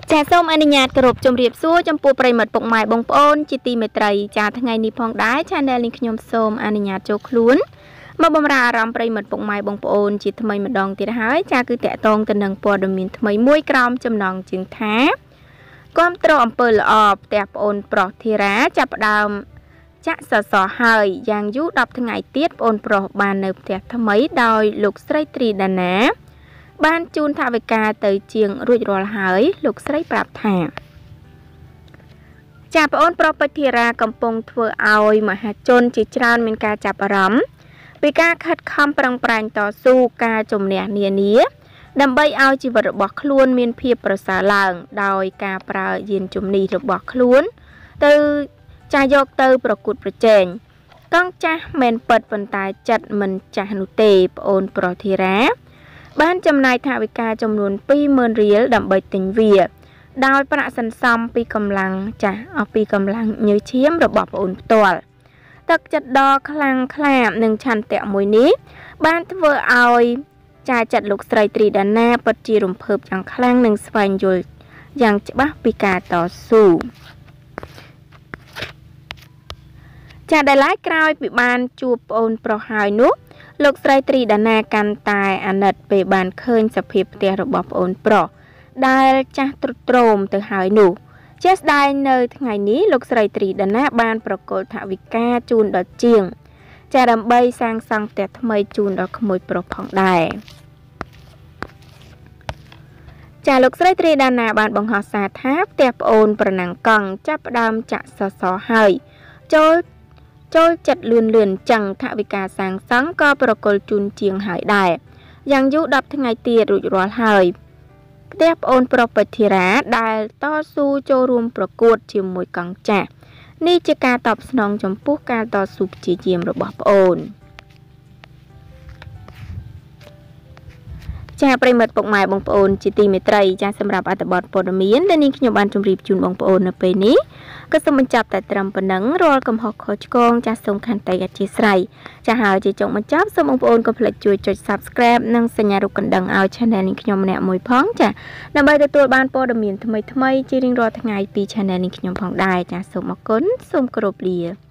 ចាសូមអនុញ្ញាតគោរពជំរាបសួរចំពោះប្រិយមិត្តពុកម៉ែបងប្អូនជាទីមេត្រីចាថ្ងៃនេះផងដែរ Channel នេះខ្ញុំសូមអនុញ្ញាតចូលខ្លួនមកបម្រើអារម្មណ៍ប្រិយមិត្តពុកម៉ែបងប្អូនជាថ្មីម្ដងទៀតហើយចាគឺតាក់ទងទៅនឹងព័ត៌មានថ្មីមួយក្រោមចំណងជើងថាគាំទ្រអំពើល្អផ្ទះប្អូនប្រុសធីរ៉ាចាប់ផ្ដើមចាក់សសរហើយយ៉ាងយូរ10ថ្ងៃទៀតប្អូនប្រុសបាននៅផ្ទះថ្មីដោយលោកស្រីត្រីដាណាបានជូនថវិកាទៅជាងរួចរាល់ហើយលោកស្រីប្រាប់ថាចាប្អូនប្រុសពេជ្រធីរ៉ាកំពុងធ្វើឲ្យមហាជនជាច្រើនមានការចាប់អារម្មណ៍ពីការខិតខំប្រឹងប្រែងតស៊ូការជំនះនានាដើម្បីឲ្យជីវិតរបស់ខ្លួនមានភាពប្រសើរឡើងដោយការប្រើយានជំនិះរបស់ខ្លួនទៅចាស់យកទៅប្រកួតប្រជែងកង់ចាស់មិនពិតប៉ុន្តែចិត្តមិនចាស់នោះទេប្អូនប្រុសធីរ៉ាបានចំណាយថវិកាចំនួន 20,000 រៀលដើម្បីទិញវាដោយប្រាក់សន្សំពីកម្លាំងចាស់អស់ពីកម្លាំងញើសឈាមរបស់ប្អូនផ្ទាល់ទឹកចិត្តដ៏ខ្លាំងក្លានិងឆន្ទៈមួយនេះបានធ្វើឲ្យចាចិត្តលោកស្រីត្រីដាណាពិតជារំភើបយ៉ាងខ្លាំងនិងស្វែងយល់យ៉ាងច្បាស់ពីការតស៊ូចាដែលឡាយក្រោយពីបានជួបប្អូនប្រុសហើយនោះលោកស្រីត្រីដាណាកាន់តែអាណិតពេលបានឃើញសភាពផ្ទះរបស់ប្អូនប្រុសដែលចាស់ទ្រុឌទ្រោមទៅហើយនោះជាស្ដែងនៅថ្ងៃនេះលោកស្រីត្រីដាណាបានប្រគល់ថវិកាជូនដល់ជាងចាដើម្បីសាងសង់ផ្ទះថ្មីជូនដល់ក្មួយប្រុសផងដែរចាលោកស្រីត្រីដាណាបានបង្ហោះសារថាផ្ទះប្អូនប្រណាំងកង់ចាប់ផ្ដើមចាក់សសរហើយចូលចិត្តលឿនចឹងថវិកាសាងសង់ក៏ប្រគល់ជូនជាងហើយដែរយ៉ាងយូរ10ថ្ងៃទៀតរួចរាល់ហើយផ្ទះប្អូនប្រុសពេជ្រធីរ៉ាដែលតស៊ូចូលរួមប្រកួតជាមួយកង់ចាស់នេះជាការតបស្នងចំពោះការតស៊ូព្យាយាមរបស់ប្អូនចាប្រិមិត្តពុកម៉ែបងប្អូនជាទីមេត្រីចាសម្រាប់អត្ថបទព័ត៌មានដែលនាងខ្ញុំបានជម្រាបជូនបងប្អូននៅពេលនេះក៏សូមបញ្ចប់តែត្រឹមប៉ុណ្ណឹងរាល់កំហុសខុសឆ្គងចាសូមខន្តីអធ្យាស្រ័យចាហើយជាចុងបញ្ចប់សូមបងប្អូនកុំភ្លេចជួយចុច Subscribe និងសញ្ញារូបកណ្ដឹងឲ្យ Channel នេះខ្ញុំម្នាក់មួយផងចាដើម្បីទទួលបានព័ត៌មានថ្មីៗជារៀងរាល់ថ្ងៃពី Channel នេះខ្ញុំផងដែរចាសូមអរគុណសូមគោរពលា